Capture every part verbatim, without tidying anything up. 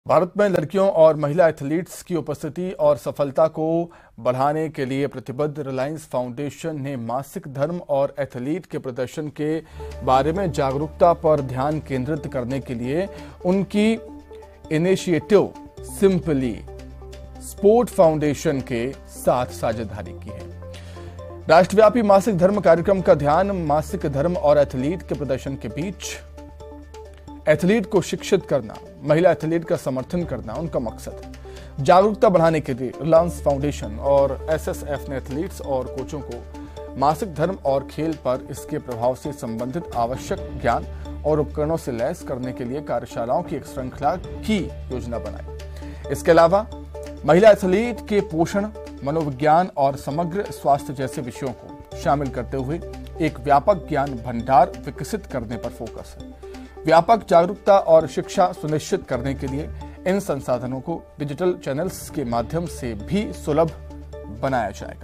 भारत में लड़कियों और महिला एथलीट्स की उपस्थिति और सफलता को बढ़ाने के लिए प्रतिबद्ध रिलायंस फाउंडेशन ने मासिक धर्म और एथलीट के प्रदर्शन के बारे में जागरूकता पर ध्यान केंद्रित करने के लिए उनकी इनिशिएटिव सिंपली स्पोर्ट फाउंडेशन के साथ साझेदारी की है। राष्ट्रव्यापी मासिक धर्म कार्यक्रम का ध्यान मासिक धर्म और एथलीट के प्रदर्शन के बीच एथलीट को शिक्षित करना, महिला एथलीट का समर्थन करना उनका मकसद है। जागरूकता बढ़ाने के लिए रिलायंस फाउंडेशन और एसएसएफ ने एथलीट्स और कोचों को मासिक धर्म और खेल पर इसके प्रभाव से संबंधित आवश्यक ज्ञान और उपकरणों से लैस करने के लिए कार्यशालाओं की एक श्रृंखला की योजना बनाई। इसके अलावा महिला एथलीट के पोषण, मनोविज्ञान और समग्र स्वास्थ्य जैसे विषयों को शामिल करते हुए एक व्यापक ज्ञान भंडार विकसित करने पर फोकस है। व्यापक जागरूकता और शिक्षा सुनिश्चित करने के लिए इन संसाधनों को डिजिटल चैनल्स के माध्यम से भी सुलभ बनाया जाएगा।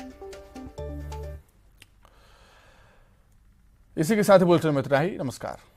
इसी के साथ ही बुलेटिन में इतना ही। नमस्कार।